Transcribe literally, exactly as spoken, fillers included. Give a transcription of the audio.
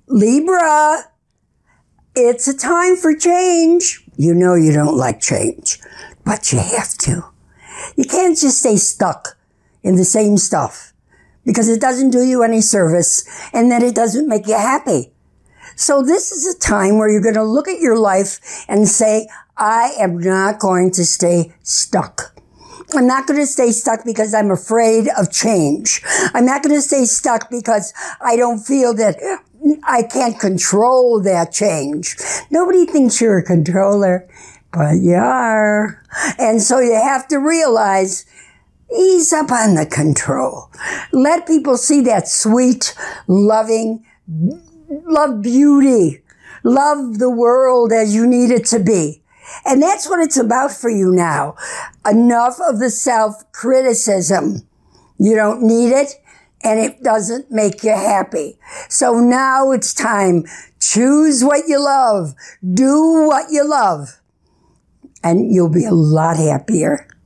Libra, it's a time for change. You know you don't like change, but you have to. You can't just stay stuck in the same stuff because it doesn't do you any service and then it doesn't make you happy. So this is a time where you're going to look at your life and say, I am not going to stay stuck. I'm not going to stay stuck because I'm afraid of change. I'm not going to stay stuck because I don't feel that I can't control that change. Nobody thinks you're a controller, but you are. And so you have to realize, ease up on the control. Let people see that sweet, loving, love beauty. Love the world as you need it to be. And that's what it's about for you now. Enough of the self-criticism. You don't need it, and it doesn't make you happy. So now it's time. Choose what you love. Do what you love. And you'll be a lot happier.